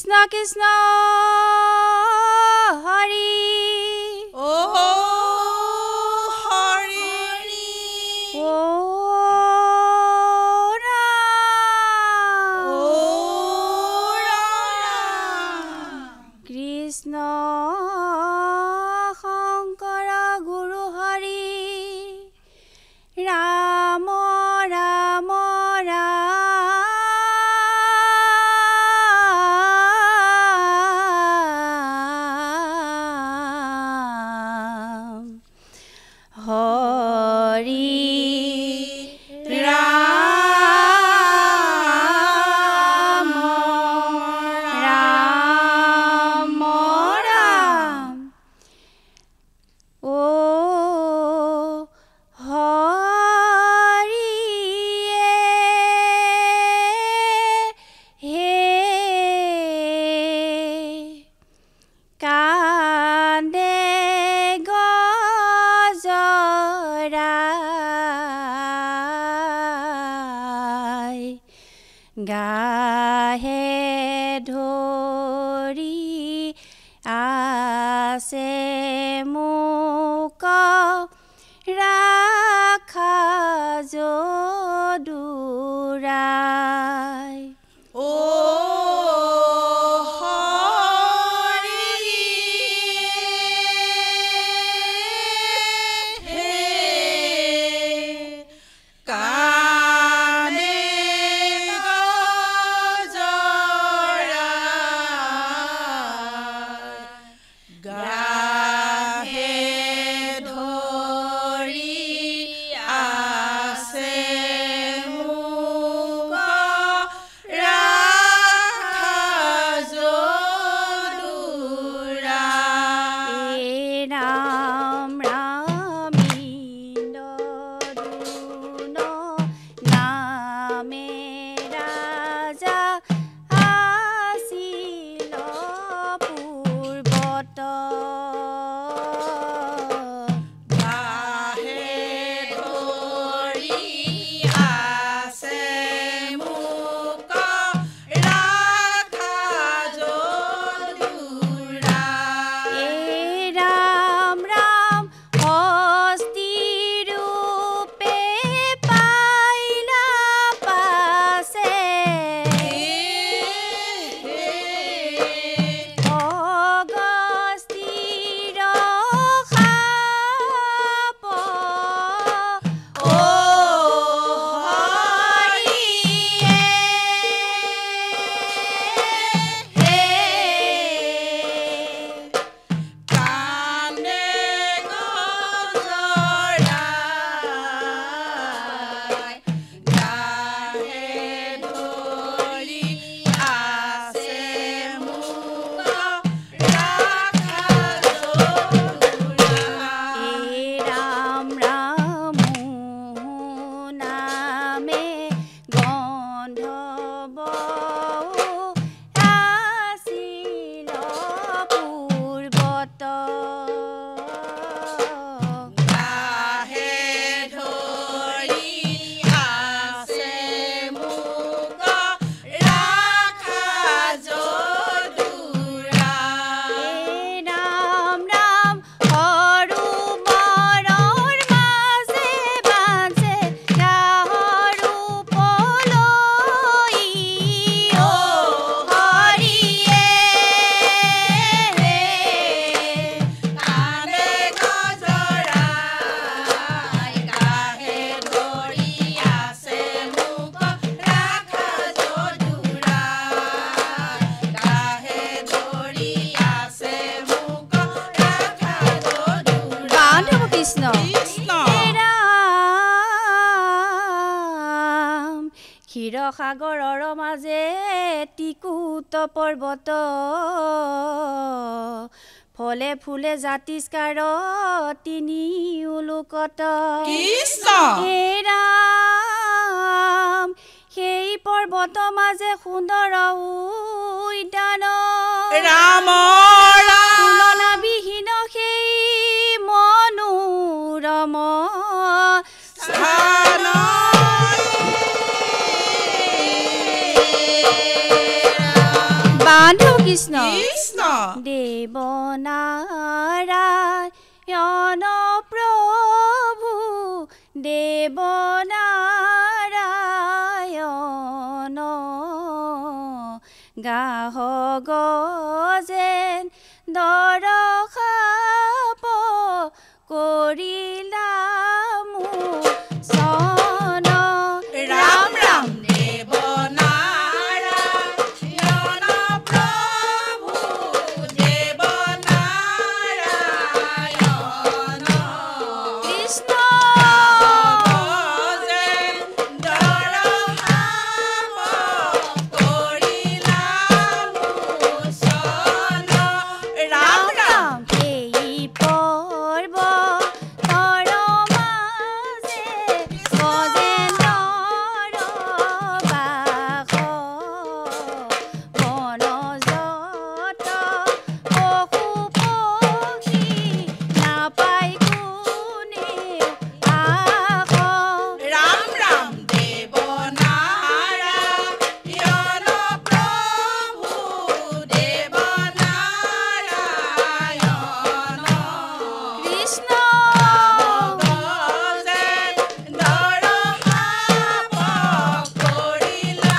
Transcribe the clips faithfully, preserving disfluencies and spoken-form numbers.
কৃষ্ণ কৃষ্ণ হৰি ও হৰি ও ৰাম ও ৰাম কৃষ্ণ শংকৰ গুৰু হৰি ৰাম ৰাম ৰাম হৰি ৰাম ৰাম ৰাম ও হৰিয়ে হে কান্দে গজৰাই গাহে ধৰি আছে মোক ৰাখা যদুৰাই ও হৰি হে কানে গজৰাই গাহে ধৰি আছে মোক ৰাখা যদুৰাই এ ৰাম ৰামিন্দুন নামে ৰাজা আছিল পূৰ্বত গাহে ধৰি আছে মোক ৰাখা যদুৰাই এ ৰাম ৰাম হস্তি ৰূপে পাইলা পাছে অগস্তিৰ সাপ ও হৰিয়ে হে কানে গজৰাই গাহে ধৰি আছে মোক ৰাখা যদুৰাই এ ৰাম ৰাম নামে গন্ধব আছিল পূৰ্বত গাহে ধৰি আছে মোক ৰাখা যদুৰাই এ ৰাম ৰাম সৰু বৰৰ মাজে বাজে গাহৰু পলৈ ও হৰিয়ে কানে গজৰাই গাহে ধৰি আছে মোক ৰাখা যদুৰাই গাহে ধৰি আছে মোক ৰাখা যদুৰাই বান্ধৱ কৃষ্ণ কৃষ্ণ হে ৰাম ক্ষীৰসাগৰৰ মাজে টিকুত পৰ্বত ফলে ফুলে জাতিস্কাৰ তিনি উলোকত কৃষ্ণ হে ৰাম সেই পৰ্বত মাজে সুন্দৰ উদ্যান ৰাম ৰাম তুলনা বিহীন সেই মনোৰম স্থান বান্ধৱ কৃষ্ণ কৃষ্ণ দেৱনাৰায়ণ প্ৰভু দেৱনাৰায়ণ গাহ গজেন দৰখাপ কৰিলা মোচন ৰাম ৰাম দেৱনাৰায়ণ প্ৰভু দেৱনাৰায়ণ কৃষ্ণ গজেন দৰখাপ কৰিলা মোচন ৰাম ৰাম এই পৰ্বতৰ মাজে গজেন্দ্ৰৰ বাস বনজত পশু পক্ষী নাপাই কোনেও আস ৰাম ৰাম দেৱনাৰায়ণ প্ৰভু দেৱনাৰায়ণ কৃষ্ণ গজেন দৰখাপ কৰিলা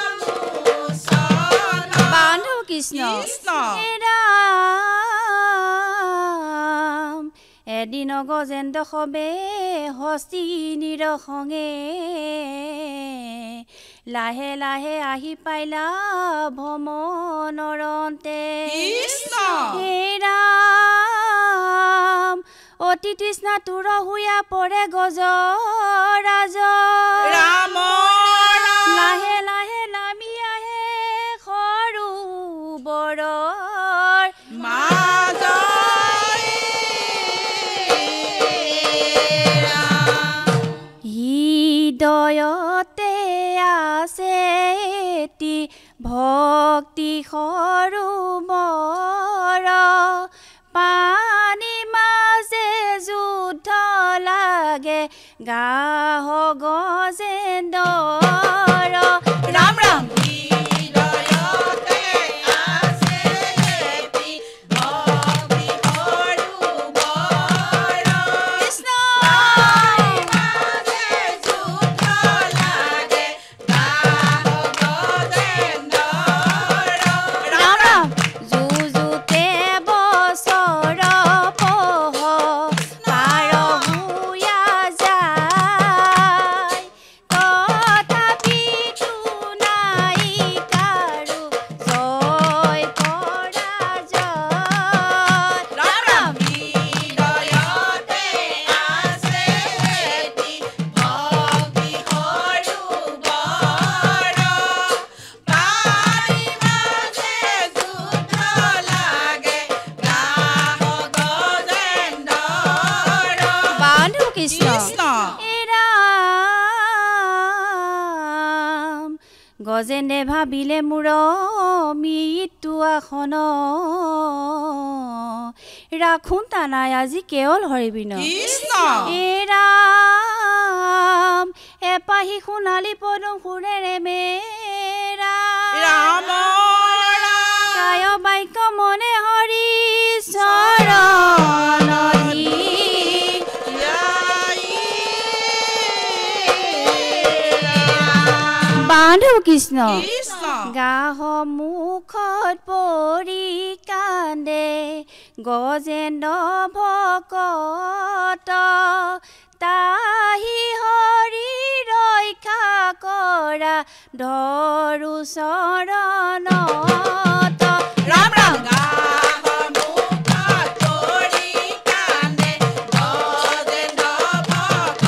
মোচন বান্ধু কৃষ্ণ কৃষ্ণ হে ৰাম এদিন গজেন্দ্ৰ সবে হস্তি নিৰসঙে লাহে লাহে আহি পাইলা ভ্ৰমণৰন্তে কৃষ্ণ হে ৰাম অতি তৃষ্ণা তুৰ হুয়া পৰে গজৰাজ ৰাম ৰাম লাহে লাহে নামি আহে সৰু বৰৰ মাজই হৃদয়তে আছে এটি ভক্তি সৰু বৰ পানী মাজে যুদ্ধ লাগে গাহ গজেন্দ্ৰৰ ৰাম ৰাম হৃদয়তে আছে এটি ভক্তি সৰু বৰ কৃষ্ণ মাজে যুদ্ধ লাগে গাহ গজেন্দ্ৰৰ ৰাম ৰাম যুঁজোতে বছৰ পহ পাৰ হুয়া যায় তথাপিতো নাই কাৰো জয় কৰা জয় ৰাম ৰাম হৃদয়তে আছে এটি ভক্তি সৰু বৰ পানী মাজে যুদ্ধ লাগে গাহ গজেন্দ্ৰৰ বান্ধু কৃষ্ণ কৃষ্ণ হে ৰাম গজেন্দ্ৰে ভাবিলে মোৰ মৃত্যু আসন ৰাখোন তানাই আজি কেৱল হৰিবিন কৃষ্ণ হে ৰাম এপাহি সোণালী পদুম সুৰেৰে মেৰা ৰাম ৰাম কায় বাক্য মনে হৰি চৰণ ধি বান্ধু কৃষ্ণ কৃষ্ণ গাহ মুখত পৰি কান্দে গজেন্দ্ৰ ভকত তাহি হৰি ৰক্ষা কৰা ধৰু চৰণত ৰাম ৰাম গাহ মুখত পৰি কান্দে গজেন্দ্ৰ ভকত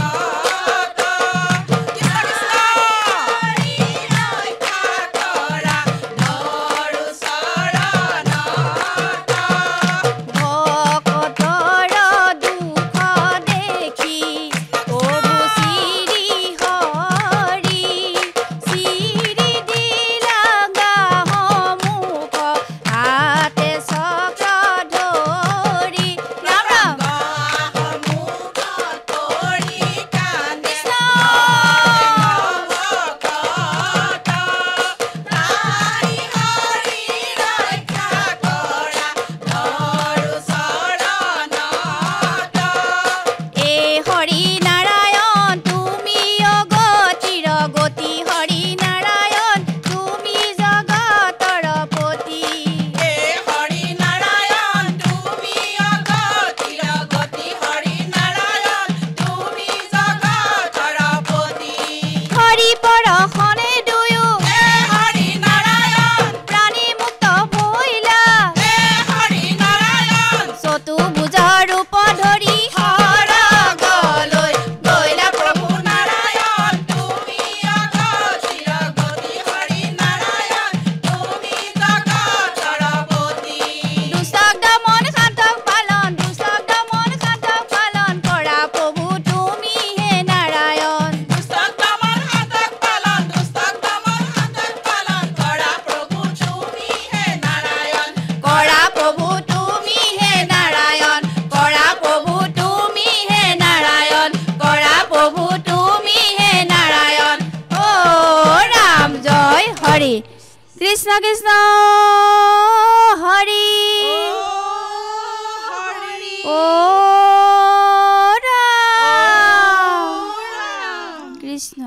কৃষ্ণ কৃষ্ণ ৰক্ষা কৰা ধৰু চৰণত ভকতৰ দুখ দেখি প্ৰভু শ্ৰী হৰি শ্ৰী দিলা গাহ মুখ হাতে চতুৰ্ভুজৰ ৰূপ ধৰি সৰগলৈ গৈলা প্ৰভু নাৰায়ণ তুমি অগতিৰ গতি হৰি নাৰায়ণ তুমি জগতৰ পতি দুষ্টক দমন শান্তক পালন দুষ্টক দমন শান্তক পালন কৰা প্ৰভু তুমি হে নাৰায়ণ দুষ্টক দমন শান্তক পালন দুষ্টক দমন শান্তক পালন কৰা প্ৰভু তুমি হে নাৰায়ণ কৰা প্ৰভু তুমি হে নাৰায়ণ কৰা প্ৰভু তুমি হে নাৰায়ণ কৰা প্ৰভু তুমি হে নাৰায়ণ ও ৰাম জয় হৰি কৃষ্ণ কৃষ্ণ হৰি ও Ram Krishna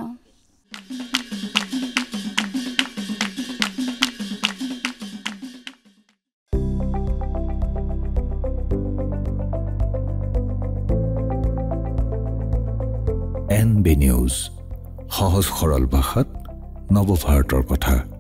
N B news সহজ সৰল ভাষাত নৱভাৰতৰ কথা।